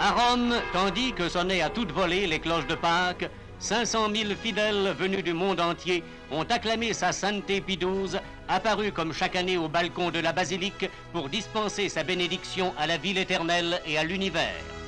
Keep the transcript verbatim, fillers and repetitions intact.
À Rome, tandis que sonnaient à toute volée les cloches de Pâques, cinq cent mille fidèles venus du monde entier ont acclamé sa sainteté Pie douze, apparu comme chaque année au balcon de la basilique pour dispenser sa bénédiction à la ville éternelle et à l'univers.